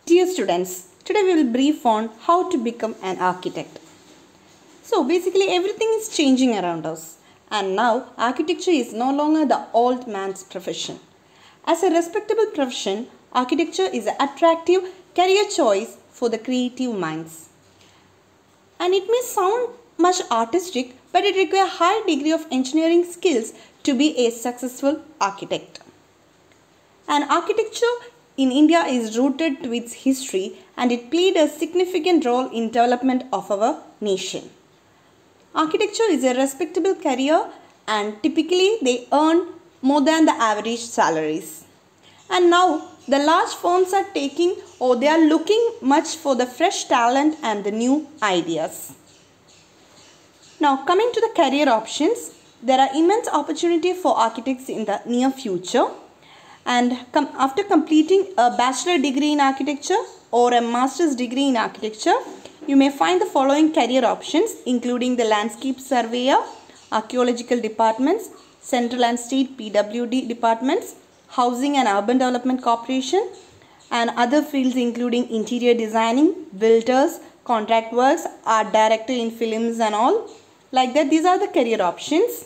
Dear students, today we will brief on how to become an architect. So basically everything is changing around us, and now architecture is no longer the old man's profession. As a respectable profession, architecture is an attractive career choice for the creative minds. And it may sound much artistic, but it requires a high degree of engineering skills to be a successful architect. And architecture in India is rooted to its history, and it played a significant role in development of our nation. Architecture is a respectable career, and typically they earn more than the average salaries. And now the large firms are they are looking much for the fresh talent and the new ideas. Now coming to the career options, there are immense opportunity for architects in the near future. And after completing a bachelor degree in architecture or a master's degree in architecture, you may find the following career options, including the landscape surveyor, archaeological departments, central and state PWD departments, housing and urban development corporation, and other fields including interior designing, builders, contract works, art director in films and all. Like that, these are the career options.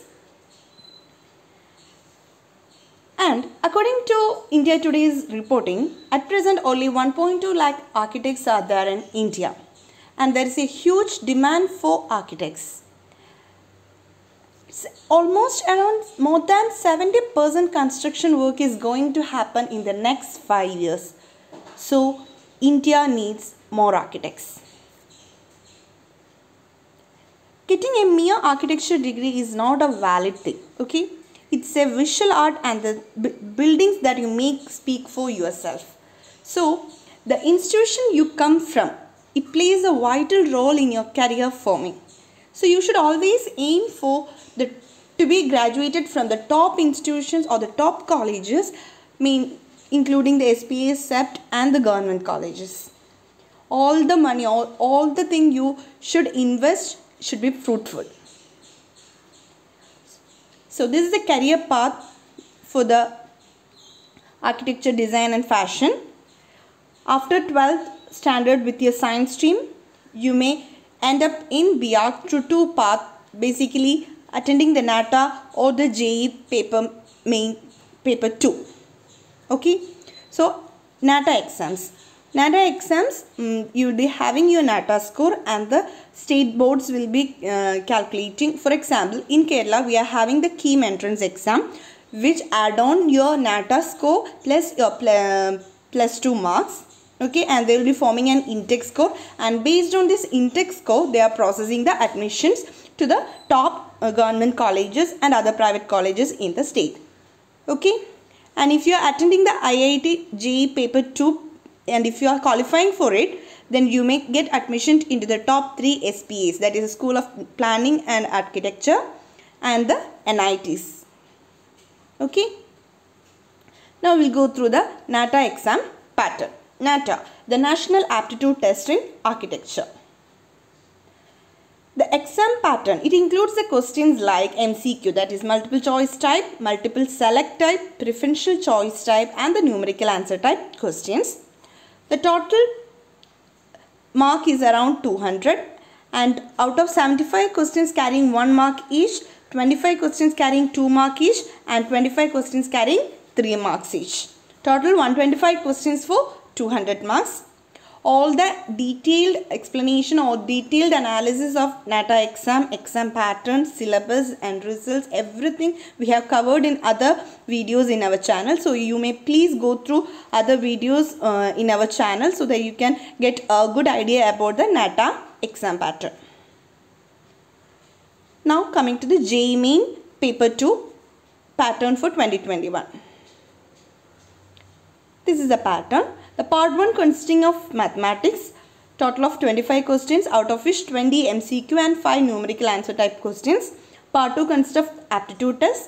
And according to India Today's reporting, at present only 1.2 lakh architects are there in India, and there is a huge demand for architects. It's almost around more than 70% construction work is going to happen in the next 5 years. So India needs more architects. Getting a mere architecture degree is not a valid thing, okay? It's a visual art, and the buildings that you make speak for yourself. So the institution you come from, it plays a vital role in your career forming. So you should always aim for to be graduated from the top institutions or the top colleges, including the SPA, CEPT and the government colleges. All the money, all the thing you should invest should be fruitful. So this is the career path for the architecture, design and fashion. After 12th standard with your science stream, you may end up in BR through two paths, basically attending the NATA or the JE paper 2. Okay. So NATA exams. NATA exams, you will be having your NATA score, and the state boards will be calculating. For example, in Kerala, we are having the KEAM entrance exam, which add on your NATA score plus your plus 2 marks. Okay, and they will be forming an intake score, and based on this intake score, they are processing the admissions to the top government colleges and other private colleges in the state. Okay, and if you are attending the IIT JE paper 2, and if you are qualifying for it, then you may get admission into the top 3 SPAs, that is School of Planning and Architecture and the NITs. Okay. Now we will go through the NATA exam pattern. NATA, the National Aptitude Test in Architecture. The exam pattern, it includes the questions like MCQ, that is multiple choice type, multiple select type, preferential choice type and the numerical answer type questions. The total mark is around 200, and out of 75 questions carrying 1 mark each, 25 questions carrying 2 marks each and 25 questions carrying 3 marks each. Total 125 questions for 200 marks. All the detailed explanation or detailed analysis of NATA exam pattern, syllabus and results, everything we have covered in other videos in our channel. So you may please go through other videos in our channel so that you can get a good idea about the NATA exam pattern. Now coming to the JEE Main paper 2 pattern for 2021. This is the pattern. The part 1 consisting of mathematics, total of 25 questions, out of which 20 MCQ and 5 numerical answer type questions. Part 2 consists of aptitude test,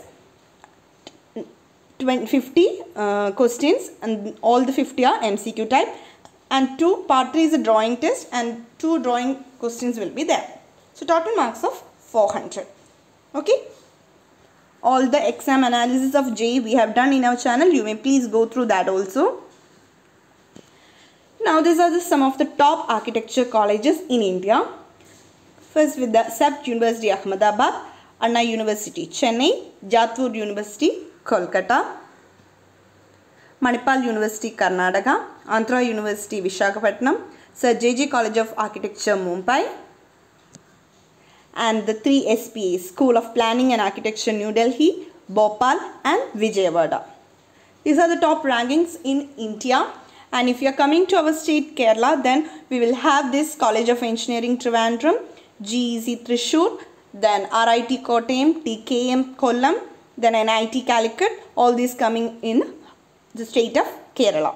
50 questions, and all the 50 are MCQ type. And part 3 is a drawing test, and 2 drawing questions will be there. So total marks of 400. Okay. All the exam analysis of JEE we have done in our channel. You may please go through that also. Now these are some of the top architecture colleges in India. First with the CEPT University Ahmedabad, Anna University Chennai, Jadavpur University Kolkata, Manipal University Karnataka, Andhra University Visakhapatnam, Sir J.J. College of Architecture Mumbai, and the 3 SPAs, School of Planning and Architecture New Delhi, Bhopal and Vijayawada. These are the top rankings in India. And if you are coming to our state Kerala, then we will have this College of Engineering Trivandrum, GEC Thrissur, then RIT Kottayam, TKM Kollam, then NIT Calicut, all these coming in the state of Kerala.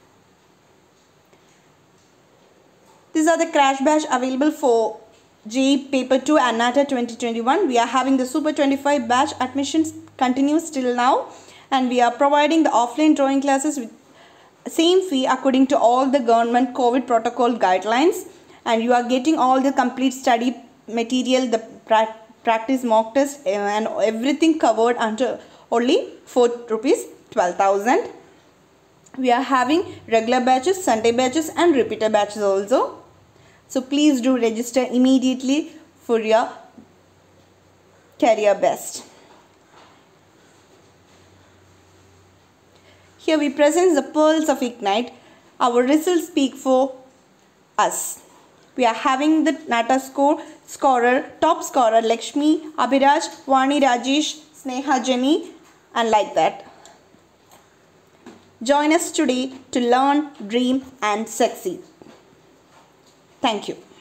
These are the crash batch available for JEE Paper 2 and NATA 2021. We are having the Super 25 batch. Admissions continues till now, and we are providing the offline drawing classes with same fee according to all the government COVID protocol guidelines, and you are getting all the complete study material, the practice mock test and everything covered under only for rupees 12,000. We are having regular batches, Sunday batches and repeater batches also. So please do register immediately for your career best. Here we present the pearls of Ignite. Our results speak for us. We are having the NATA top scorer Lakshmi, Abhiraj, Vani Rajesh, Sneha Jenny, and like that. Join us today to learn, dream and succeed. Thank you.